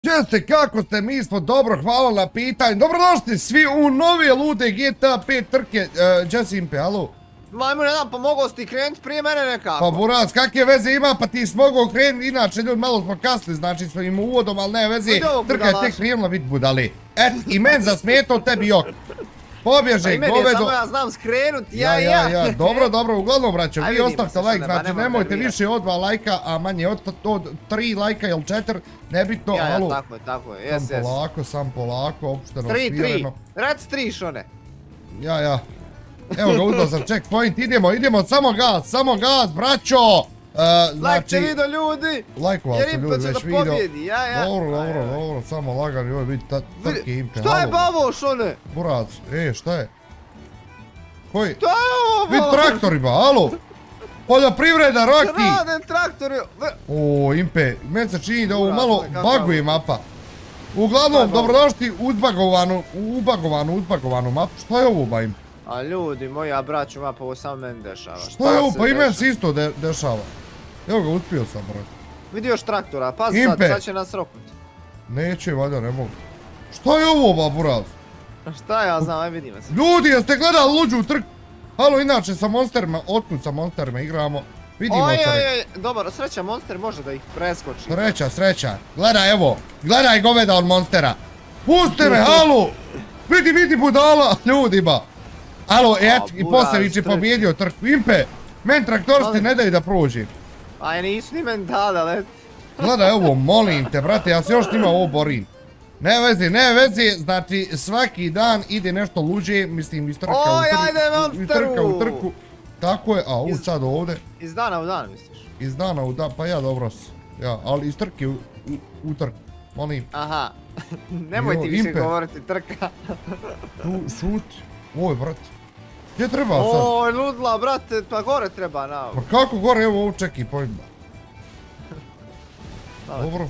Gdje ste, kako ste, mi smo dobro, hvala na pitanju. Dobrodošli svi u nove lude GTA 5 trke. Gdje si Impe, alo? Majmu, ne znam, pomogao si ti krenut prije mene nekako. Pa Burac, kakve veze ima, pa ti si mogao krenut, inače ljudi malo smo kasli, znači smo im uvodom, ali ne veze, trka je tek krenula bit budali. Et, i men zasmetao, tebi jok. Pobježe, govedo. Samo ja znam skrenut, ja. Dobro, uglavnom braćo, vi ostavite like, znači nemojte više od 2 lajka, a manje od 3 lajka ili 4, nebitno, alo. Ja, tako je, jes. Sam polako, opšteno, smireno. 3, rec 3 šone. Ja. Evo ga, uzao sam checkpoint, idemo, samo gas, braćo! Lajkte video ljudi! Lajkovali su ljudi već video. Dobro, samo lagani, ovo vidi trke Impe. Šta je bavo šone? Burac, šta je? Koji? Šta je ovo? Vidi traktori ba, alo! Poljoprivreda, Roki! Rade traktori! O, Impe, meni se čini da ovo malo baguje mapa. Uglavnom, dobrodošli uzbagovanu mapu. Šta je ovo ba Impe? A ljudi moji, a braću mapa, ovo samo meni dešava. Šta je ovo, pa i meni se isto dešava. Evo ga, uspio sam, brat. Vidi još traktora, pazi sad će nas roknuti. Neće, valjda, ne mogu. Šta je ovo, ba, Buraz? Šta ja znam, aj vidimo se. Ljudi, jeste gledali luđu trku? Halo, inače sa monsterima, otkud sa monsterima igramo? Vidimo se. Dobar, sreća monster može da ih preskoči. Sreća. Gledaj goveda od monstera. Pusti me, halo! Vidi budala, ljudi ba. Alo, i Posević je pobjedio trku. Impe, men traktoristi ne daju da prođi. Aj, nisu ni men dada, let. Gledaj ovo, molim te, brate, ja se još s njima ovo borim. Ne vezi, znači svaki dan ide nešto luđe, mislim iz trka u trku. Tako je, a sad ovdje. Iz dana u dan, misliš? Iz dana u dan, pa ja dobro si. Ja, ali iz trke u trku, molim. Aha, nemoj ti više govoriti trka. Šuti, oj brate. Gdje treba sad? Oj, ludla, brate, pa gore treba na ovo. Pa kako gore, evo ovo čeki pojma. Dobro.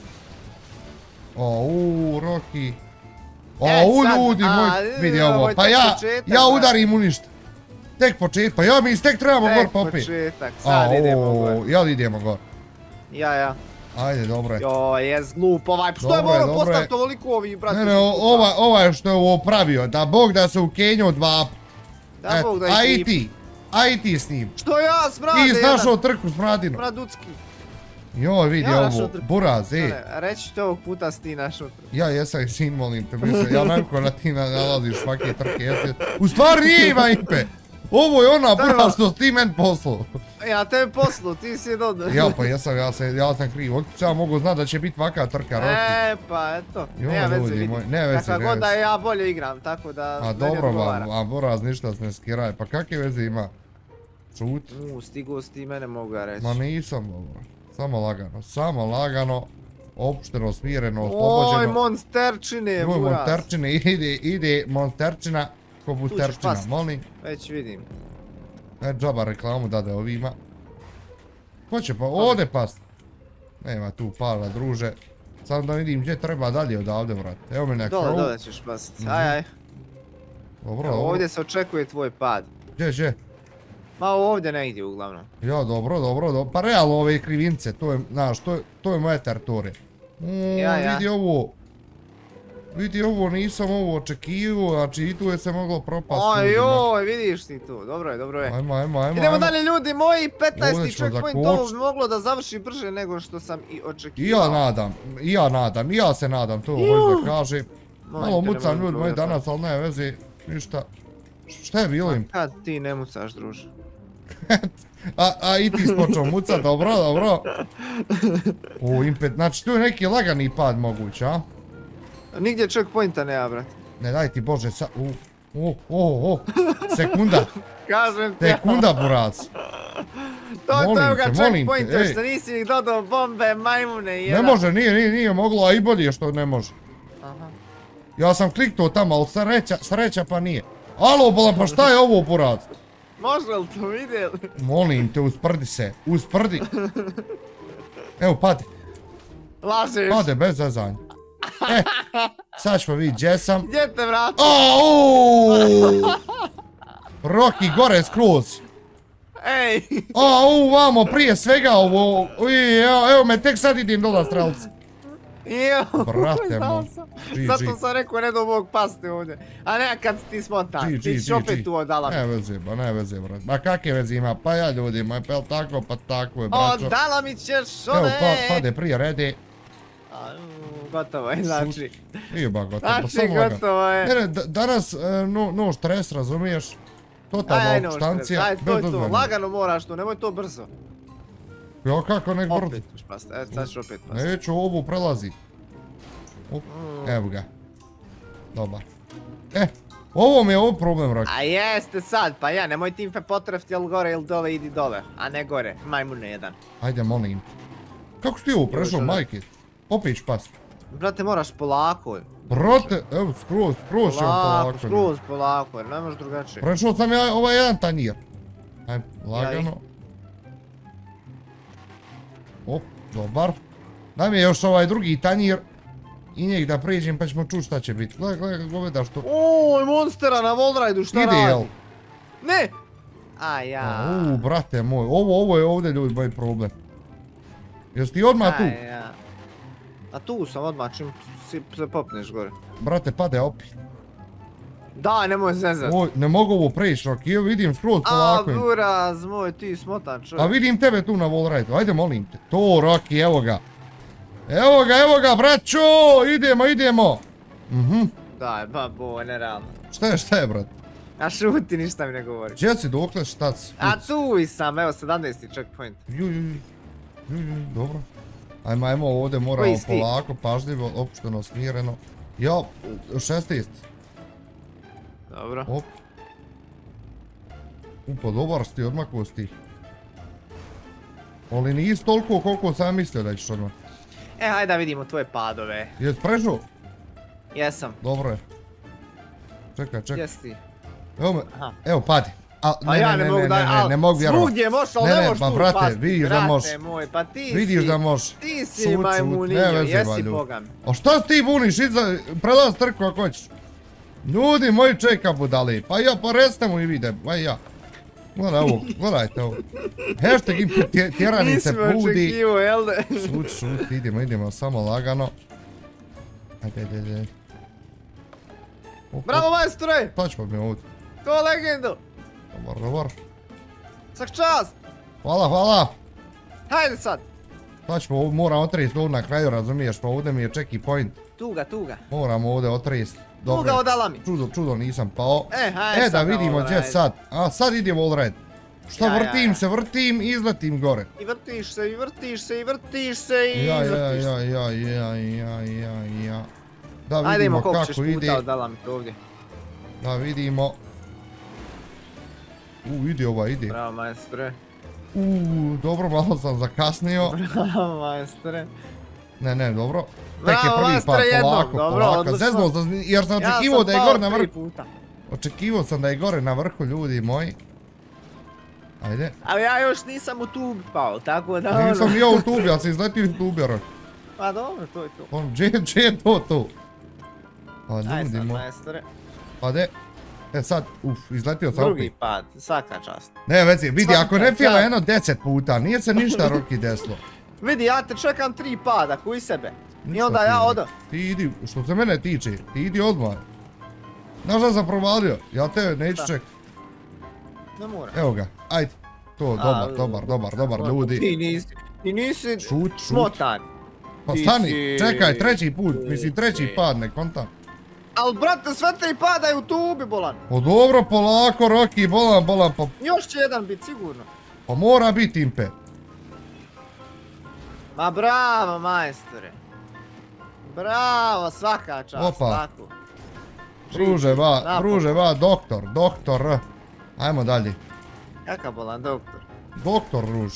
Roki. Ljudi moj, vidi ovo, pa ja udarim u ništa. Tek početak, pa mi tek trebamo gor popet. Tek početak, sad idemo gor. Jel idemo gor? Ja. Ajde, dobro je. Joj, jes glup ovaj, što je morao postaviti ovoliko ovih, brate? Ne, ova je što je ovo pravio, da Bog da se u Kenju 2. Da Bog da ih ti. A i ti s njim. Što ja smrade? Ti snašao trku s Mradinom. Mraducki. Joj, vidi ovo, Buraz, Reći ću te ovog puta si ti našao trku. Ja jesam i sin, molim te, mislim, ja najko da ti nalaziš svake trke, jesi. U stvari nije ima Impe. Ovo je ona Buraz što ti men poslu. Ja tebe poslu, ti si dobro. Ja pa jesam, ja sam kriv, otkud sam mogu znat da će biti vaka trka, Roki. Pa eto, nema veze vidi. Kakva god da ja bolje igram, tako da meni odgovara. A dobro, a Buraz ništa se ne skiraj, pa kakve veze ima? Čut. Stigo si ti mene mogu reći. Ma nisam dobro, samo lagano, opšteno, smireno, oslobođeno. Oj, monsterčine, Buraz. Monsterčine, ide monsterčina, ko busterčina, molim. Već vidim. Džaba reklamu dade ovima. Ko će pa ovdje past? Nema tu pala, druže. Samo da vidim gdje treba dalje odavde, vrat. Evo me na krovu. Dole ćeš past, aj. Dobro. Ovdje se očekuje tvoj pad. Gdje? Ma ovdje ne ide uglavnom. Ja, dobro. Pa realno ove krivince, to je, znaš, to je moje teritorije. Vidi ovo, nisam ovo očekivao, znači i tu je se moglo propast. Oj, vidiš ti tu, dobro je. Ajmo. Idemo dalje ljudi moji, 15. checkpoint, ovo bi moglo da završi brže nego što sam i očekivao. I ja se nadam, to hoću da kažem. Malo mucam ljudi moji danas, ali ne veze, ništa. Šta je bilo im? Kad ti ne mucaš, druže? A i ti spočeo mucat, dobro. O, Impet, znači tu je neki lagani pad moguć, a? Nigdje checkpointa nema, brate. Ne daj ti Bože, sekunda. Kažem ti. Sekunda, Burac. To je ga checkpointa, što nisi ih dodao bombe, majmune, jedan. Ne može, nije moglo, a i bolje što ne može. Ja sam kliknuo tamo, ali sreća pa nije. Alo, bolam, pa šta je ovo, Burac? Može li to vidjeli? Molim te, usprdi. Evo, padi. Lažeš. Pade, bez zezanja. Sad ćemo vidjeti gdje sam. Gdje te vrati? Roki, gore skroz. Ej. Vamo, prije svega ovo. Evo me, tek sad idem dola strelci. Brate moj. Zato sam rekao ne do ovog pasti ovdje. A ne kad ti smontan, ti ćeš opet tu odala mi. Ne veze, brate. Ma kakve veze ima, pa ja ljudi moj, pa jel tako, pa tako je, braćo. Odala mi ćeš one. Evo, pade prije, redi. Gotovo je, znači. Nije ba gotovo, Znači, samo lagan. gotovo je. Ne, danas, no stres, razumiješ? Totalna opštancija. Aj, to je to, lagano moraš to, nemoj to brzo. Ja kako nek brzo? Opet ćeš pasti, sad ćeš opet pasti. Neću, ovu prelazi. Evo ga. Dobar. Ovo mi je ovo problem, Roki. A jeste sad, pa ja, nemoj tim fe potrefti jel gore ili dole, idi dole. A ne gore, majmune jedan. Ajde, molim te. Kako si ti ovo prešao, majke? Opet ću pasti. Brate, moraš polako. Brate, evo, skroz ćemo polako. Skroz polako, jer ne možeš drugačije. Prešao sam ja ovaj jedan tanjir. Ajde, lagano. Op, dobar. Daj mi još ovaj drugi tanjir. I njeg da prijeđem pa ćemo čuti šta će biti. Gledaj, gledaš to. Oj, monstera na wallridu, šta radi? Ide, jel? Ne! A ja. Brate moj, ovo je ovdje ljudi moj problem. Jesi ti odmah tu? A tu sam odmah čim se popneš gore. Brate, pade opet. Da, nemoj zezat. Ne mogu ovo preći, Roki, evo vidim skroz polako. A, buraz moj, ti smotan čovjek. A vidim tebe tu na wallridu, ajde molim te. To, Roki, evo ga. Evo ga, braćo, idemo. Daj, babo, nerealno. Šta je, brat? A šuti, ništa mi ne govori. Gdje si, dokle, šta si? A tu i sam, evo 17. checkpoint. Dobro. Ajmo ovdje, moramo polako, pažljivo, opušteno, smireno. Jo, 16. Dobro. Op. Pa dobar si ti, odmako si ti. Ali nisi toliko koliko sam mislio da ćeš odmah. Hajde da vidimo tvoje padove. Jesi prešao? Jesam. Dobro je. Čekaj. Jesi ti? Evo padi. Pa ja ne mogu da, ne mogu vjerovati. Svugdje možeš, ali ne možeš tu brate, pasti. vidiš da možeš. Brate moj, pa ti si. Vidiš da možeš. Ti si majmuninjo, jesi boga mi. A šta ti buniš, prelaz trku ako hoćeš. Ljudi moji čeka budali, pa ja pa restemo i vide, pa ja. Gledajte ovo. Hashtag im tjeranice budi. Nismo očekivo, jel da? Šut, idemo, samo lagano. Ajde. Bravo majstore! Točmo mi ovdje. Ko legendu! Dobar. Svak čast! Hvala. Hajde sad! Točmo, moram otresti ovdje na kraju, razumiješ, pa ovdje mi je checky point. Tuga. Moram ovdje otresti. Tuga odala mi. Čudo nisam pao. Hajde sad. Da vidimo gdje sad. A sad idem wallride. Šta vrtim i izletim gore. I vrtiš se i izletiš. Ja. Da vidimo kako ide. Puta odala mi to ovdje. Da vidimo. Ide. Bravo majstore. Dobro, malo sam zakasnio. Bravo majstore. Ne, dobro. Tek je prvi pad, polako. Zeznuo sam, jer sam očekivao da je gore na vrhu. Očekivao sam da je gore na vrhu, ljudi moji. Ajde. Ali ja još nisam u tubi pao, tako da Nisam ja u tubi, ali si izletio iz tubi, Roki. Pa dobro, to je to. Gdje je to? Aj sad, majstore. Pa de. Sad, izletio sam opet. Drugi pad, svaka čast. Ne, veci, vidi, ako ne fila jedno 10 puta, nije se ništa, Roki, desilo. Vidi, ja te čekam 3 pada, kuj sebe. I onda ja odam. Ti idi, što se mene tiče, ti idi odmah. Znaš da sam provalio, ja tebe neću čekat. Ne moram. Evo ga, ajde. To, dobar, ljudi. Ti nisi smotan. Pa stani, čekaj, treći pad, ne kontam. Al brate, sve 3 padaju u tubi, bolan. O dobro, polako, Roki, bolan, pa... Još će jedan bit, sigurno. Pa mora biti impe. Ma bravo, majstore. Bravo, svaka čast, tako. Druže, doktor. Ajmo dalje. Kakav bolan, doktor? Doktor, Ruž.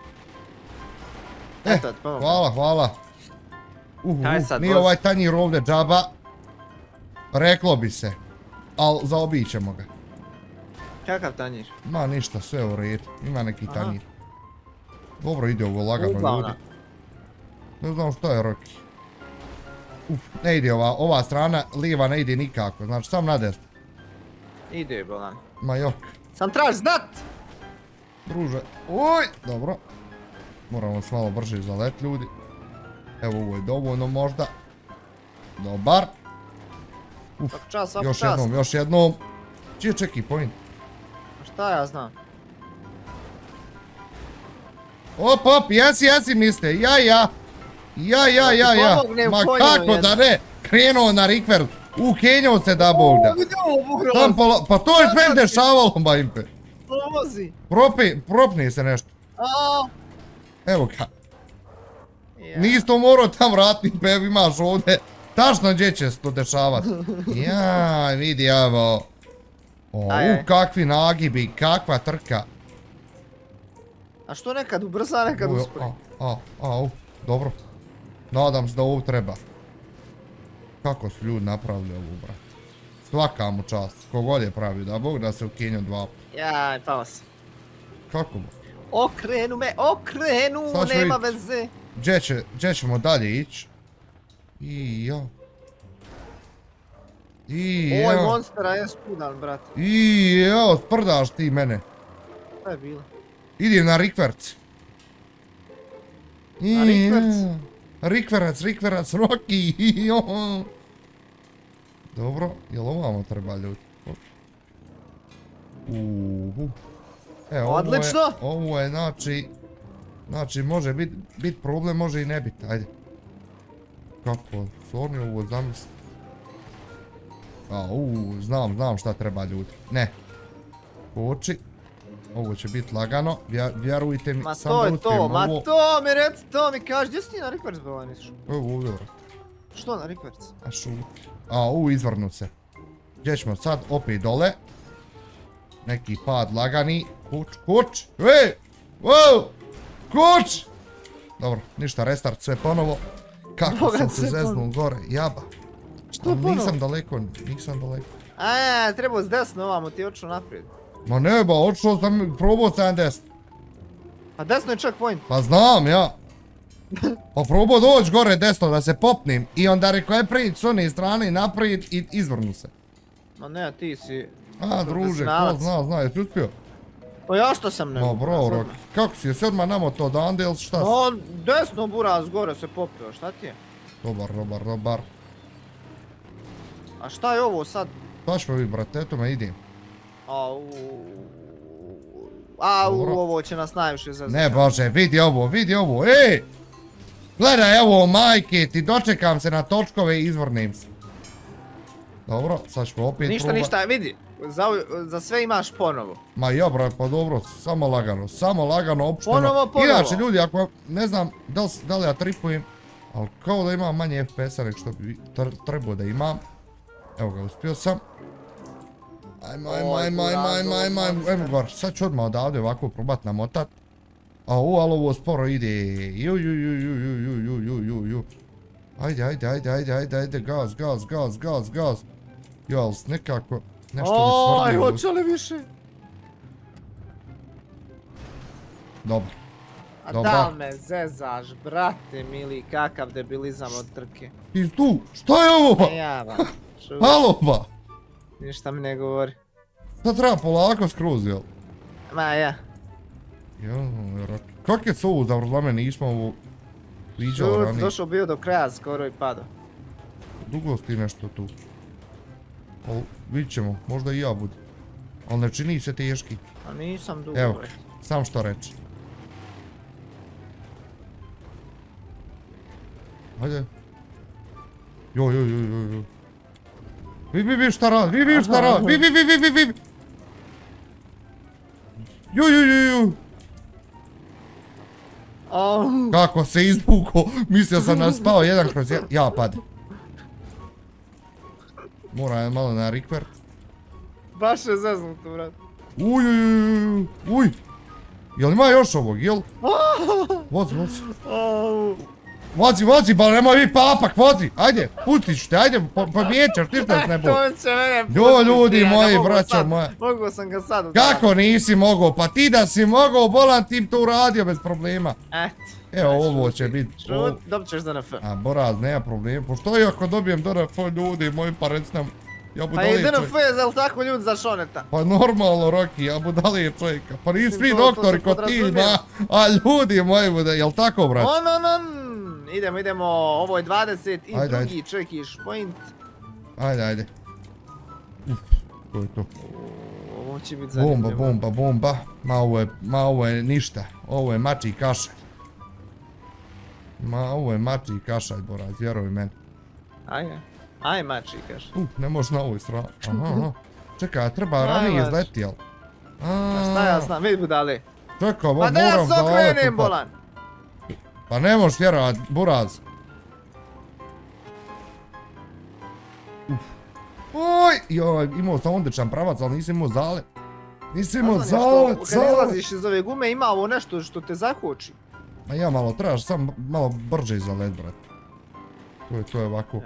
Hvala. Nije ovaj tanjir ovdje džaba. Reklo bi se. Al zaobićemo ga. Kakav tanjir? Ma ništa, sve u redu. Ima neki tanjir. Dobro ide ovo lagano, ljudi. Ne znam što je, Roki. Ne ide ova strana, lijeva ne ide nikako, znači sam na desno. Ide, bolan. Ma jok. Sam traž znat! Druže, dobro. Moramo se malo brže zalet, ljudi. Evo, ovo je dovoljno možda. Dobar. Svaka čast, svaka Još čast. jednom, još jednom. Čije čeki point? Šta ja znam? Op, jesi mislite, ja. Pomognem Ma konju kako jedan. da ne? Krenuo na rikver. U Kenjao se da Bog da. Pa to je meni dešavalo, bajimpe. Pomozi. Propni se nešto. Aaaa. Evo ga. Nisi to morao tam vratiti, pa evo imaš ovdje. Tačno gdje će se to dešavati. Jaj, vidi evo. Kakvi nagibi, kakva trka. A što nekad ubrza, nekad uspori? Dobro. Nadam se da ovo treba. Kako su ljudi napravili ovo, brat. Svaka mu čast. Kogod je pravio, da Bog da se ukinio 2 puta. Jaj, pao sam. Kako mu? Okrenu, nema veze. Gdje ćemo dalje ići? Ovoj monstera je spudan, brat. Sprdaš ti mene. Šta je bilo? Idem na rikverc. Na rikverc? Rikverac, Rocky. Dobro, jel ovamo treba ljudi? Odlično! Ovo je znači može biti problem, može i ne biti, ajde. Kako, stvarno ovo zamisli. Znam šta treba ljudi. Ne. Koči. Ovo će biti lagano, vjerujte mi. Ma to je to, mi reci, to mi kaži, gdje si ti na rikverc bila nisi? Evo ovdje vrat. Što na rikverc? Izvrnut se. Gdje ćemo sad, opet dole. Neki pad lagani. Kuć! Kuć! Dobro, ništa, restart, sve ponovo. Kako sam se zeznul gore, jaba. Što ponovo? Nisam daleko. Trebao s desno ovamo, ti očeo naprijed. Ma ne ba, očeo sam, probao 70. A desno je checkpoint. Pa znam ja. Pa probao doći gore desno da se popnim i onda rekao je prići s one strane naprijed i izvrnu se. Ma ne, ti si... Druže, ko zna, jesi uspio? Pa ja što sam nego. Ma bro, Roki, kako si, jesi odmah namo to dande ili šta si? No, desno buraz gore se popio, šta ti je? Dobar. A šta je ovo sad? Šta ćemo vidjeti, brate, eto me idem. Ovo će nas najviše zazvati. Ne bože, vidi ovo, Gledaj ovo, majke, ti dočekam se na točkove i izvrnim se. Dobro, sad ćemo opet probati. Ništa, vidi, za sve imaš ponovo. Ma ja, brate, pa dobro, samo lagano, opšteno. Ponovo. Inače, ljudi, ako ne znam da li ja tripujem, ali kao da imam manje FPS-a nek što bi trebao da imam. Evo ga, uspio sam. Ajmo gore, sad ću odmah odavde ovako probat namotat. Ali ovo sporo ide. Ajde, gaz. Jel, nekako, nešto mi svrdi. Hoće li više? Dobro. A da me zezaš, brate mili, kakav debilizam od trke. Ti tu, šta je ovo? Halo ba! Ništa mi ne govori. Šta treba polako skroz, jel? Ma ja. Kak je s ovo zavrzlame, nismo ovo viđali ranije? Došao bio do kraja, skoro i padao. Dugo si ti nešto tu. Ali vidit ćemo, možda i ja budem. Ali ne čini se teški. A nisam dugo. Evo, sam što reći. Ajde. Joj. Vi šta radi, vi. Joj. Kako se izvuko, mislio sam da spao jedan kroz jedan, ja padem. Moram malo na rikvert. Baš je zeznuto, brat. Uj. Jel ima još ovog, jel? Vozi, ba nemoj vi papak, vozi, ajde, pustit ću te, ajde, pobjećaš, ti što ne bude. To će mene pustiti. Jo, ljudi moji, braćo moja. Mogu sam ga sad udariti. Kako nisi mogao, pa ti da si mogao, bolan ti to uradio bez problema. Evo, ovo će biti. Dobit ćeš DNF. A, boraz, nema problema, pošto i ako dobijem DNF, ljudi moji, pa reci nam, ja Pa i DNF je za tako ljudi za šoneta. Pa normalno, Roki, ja budalije čovjeka, pa nisi svi doktori kod ti, a ljudi moji, jel tako, brać? Idemo, ovo je 20 i Ajde, drugi čekiš point. Ajde. To je to. Ovo će biti zanimljivo. Bomba. Ma ovo je ništa. Ovo je mači kaša. Ovo je mači kaša, Boraz, vjeruj meni. Aj mači kaša. Ne možeš na ovoj strani. Aha. Čekaj, treba ranije izleti, jel? Šta ja znam, vidi budale. Čekaj, Pa da ja se okrenem, bolan. Pa ne možeš vjerovat, Buraz. Oj, imao sam odličan pravac, ali nisam imao zalet. Kad izlaziš iz ove gume ima ovo nešto što te zakoči. Ma ja malo, trebaš sam malo brže zalet, brat. To je ovako.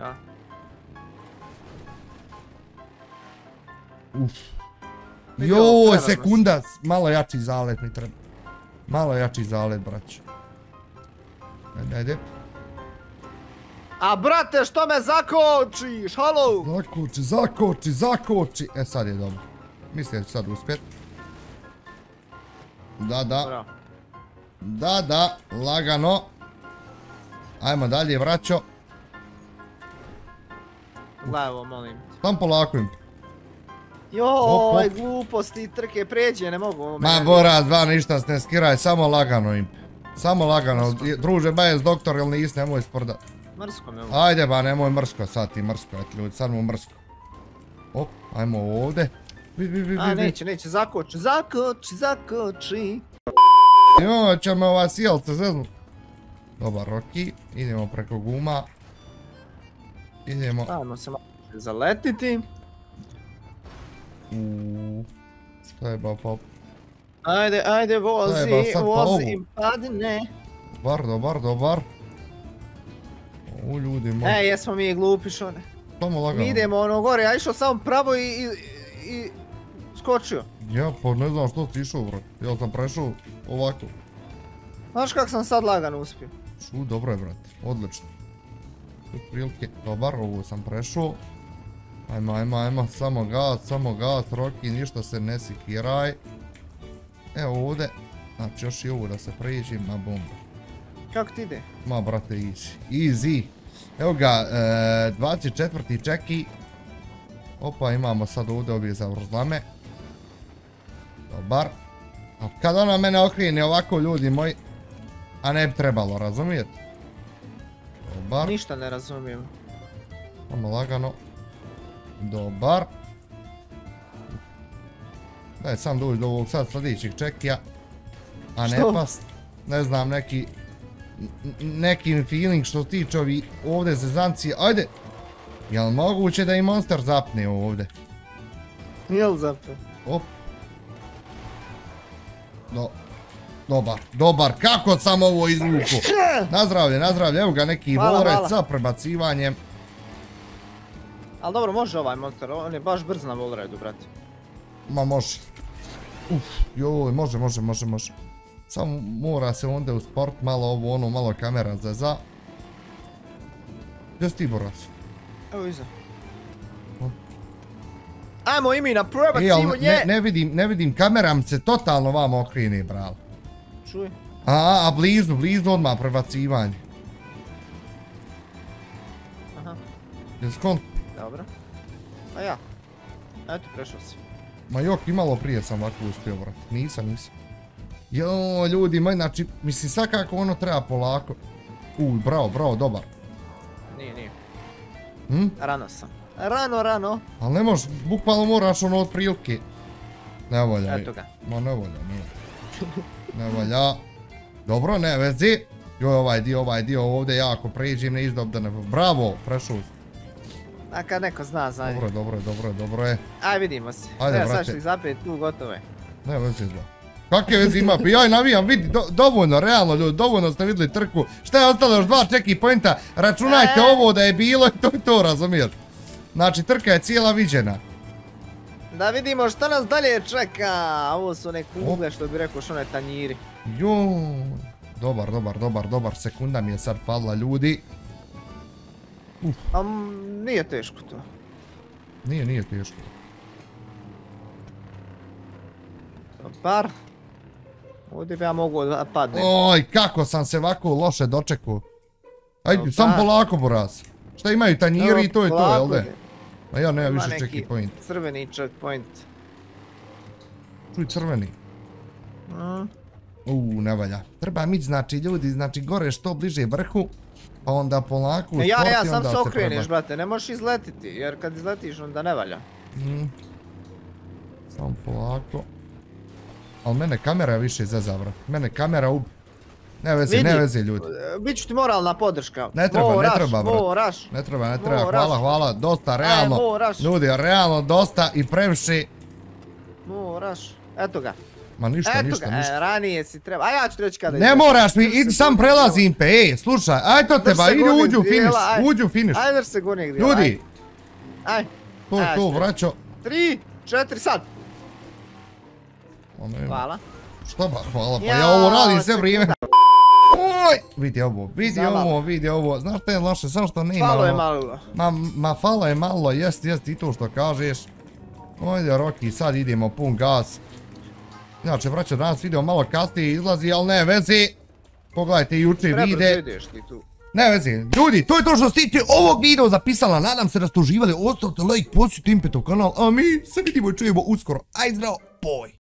Joj, sekunda, malo jači zalet mi treba. Malo jači zalet, brać. Ajde. A brate, što me zakočiš, halo? Zakoči. E, sad je dobro. Mislim da ću sad uspjet. Da, lagano. Ajmo dalje, vraćo. Gledaj ovo, molim. Tam polako im. Joj, gluposti, trke, pređe, ne mogu. Ma, Boraz, ništa se ne skiraj, samo lagano im. Samo lagano, druže, bajes doktor ili nis, nemoj sprda. Mrsko me ovo. Ajde ba, nemoj mrsko, sad ti mrsko, eto ljudi, sad mu mrsko. Op, ajmo ovdje. A, neće, zakoči. Joj, će me ova sjelce zeznut. Dobar, Roki, idemo preko guma. Idemo. Ajmo se malo zaletiti. Šta je ba pop? Ajde, vozi, padne. Dobar. Ljudi moji. Jesmo mi glupi šone. Samo lagano. Mi idemo ono gore, ja išao samo pravo i skočio. Ja, pa ne znam što si išao, brat. Ja sam prešao ovako. Znaš kak sam sad lagano uspio? Dobro je, brat. Odlično. Prilike, dobar, ovo sam prešao. Ajmo, samo gas, Roki, ništa se ne sikiraj. Evo ovdje, znači još i ovo da se prijeđi, ma bomba. Kako ti ide? Ma brate, easy. Evo ga, 24. čeki. Opa, imamo sad ovdje obje zavrzlame. Dobar. A kad ona mene okrene ovako, ljudi moji, a ne bi trebalo, razumijete? Dobar. Ništa ne razumijem. Samo lagano. Dobar. Daj sam doći do ovog sad sljedećeg čekija. A ne past. Ne znam, neki feeling što se tiče ovi ovdje zezancije. Ajde. Jel moguće da i monster zapne ovdje? Jel zapne? Op. Dobar, kako sam ovo izvuku? Nazdravlje, evo ga neki volreć sa prebacivanjem. Ali dobro, može ovaj monster, on je baš brz na volredu, brate. Ma može. Joj, može. Samo mora se onda u sport malo ovo ono, malo kamera za. Gdje si ti, Boraz? Evo iza. Ajmo i mi na prebacivanje! Ne vidim, kameram se totalno vama okrene, bravo. Čuj. A blizu odmah prebacivanje. Aha. Jel skont? Dobro. A ja. Eto, prešao si. Ma jok, i malo prije sam ovako uspio, brat. Nisam. Joj, ljudi moji, znači, mislim, svakako ono treba polako. Bravo, dobar. Nije. Rano sam. Rano. Ali ne možeš, bukvalno moraš ono od prilike. Ne volja. Eto ga. Ma ne volja. Ne volja. Dobro, ne vezi. Joj, ovaj dio ovdje jako pređim, ne izdobdane. Bravo, prešao si. A kad neko zna, zna. Dobro je. Aj, vidimo se. Ajde, brate. Sad što ih zapet tu, gotovo je. Ne vezi zna. Kakve vezi ima? Pa ja navijam, vidi, dovoljno, realno ljudi, dovoljno ste vidjeli trku. Šta je ostalo još 2 čeki pointa? Računajte ovo da je bilo i to razumijete. Znači, trka je cijela viđena. Da vidimo što nas dalje čeka. Ovo su one kugle što bi rekao što one tanjiri. Joj. Dobar. Sekunda mi je sad falila, ljudi. Nije teško to. Nije teško. Dobar. Ovdje bi ja mogu da padnem. Oj, kako sam se ovako loše dočekao. Ajde, sam polako, Boras. Šta imaju, tanjiri i to je to, jel' de? A ja nemam više checkpoint. Crveni checkpoint. Čuj, crveni. Ne valja. Treba mi, znači, ljudi, znači, gore što bliže vrhu, pa onda polako usporti, onda se Ja, sam se treba. okreniš, brate, ne možeš izletiti, jer kad izletiš onda ne valja. Samo polako. Ali mene kamera više zazavra. Mene kamera Ne vezi ljudi. Biću ti moralna podrška. Ne treba, bro. Ne treba, hvala, dosta, realno. Ljudi, realno, dosta i previše. Moraš, eto ga. Ma ništa. Ranije si treba, a ja ću ti reći kada ideš. Ne moraš mi, idi sam prelazim pe, slušaj, aj to teba, idi uđu u finish. Ajde se gornjeg dijela. Ljudi. Aj. To je to, vraćo. 3, 4, sad. Hvala. Šta ba, hvala, pa ja ovo radim sve vrijeme. Oj, vidi ovo, znaš šta je loše, samo što nema. Falo je malo. Ma falo je malo, jest i to što kažeš. Ojde Roki, sad idemo pun gas. Inače, vraća, danas video malo kasnije izlazi, ali ne vezi. Pogledajte juče vide. Ne vezi, ljudi, to je to što ste ovog videa zapisala, nadam se da ste uživali, ostavite like, posjetite Impetov kanal, a mi se vidimo i čujemo uskoro. Aj zdravo, boj!